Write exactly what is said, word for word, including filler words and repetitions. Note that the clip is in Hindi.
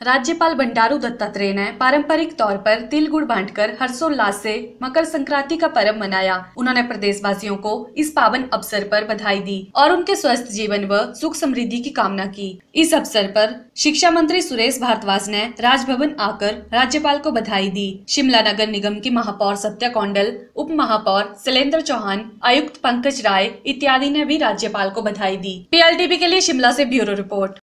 राज्यपाल बंडारू दत्तात्रेय ने पारंपरिक तौर पर तिल गुड़ बांटकर हर्षोल्लास से मकर संक्रांति का पर्व मनाया। उन्होंने प्रदेशवासियों को इस पावन अवसर पर बधाई दी और उनके स्वस्थ जीवन व सुख समृद्धि की कामना की। इस अवसर पर शिक्षा मंत्री सुरेश भारद्वाज ने राजभवन आकर राज्यपाल को बधाई दी। शिमला नगर निगम की महापौर सत्या कौंडल, उप महापौर शैलेंद्र चौहान, आयुक्त पंकज राय इत्यादि ने भी राज्यपाल को बधाई दी। पी एल टी वी के लिए शिमला से ब्यूरो रिपोर्ट।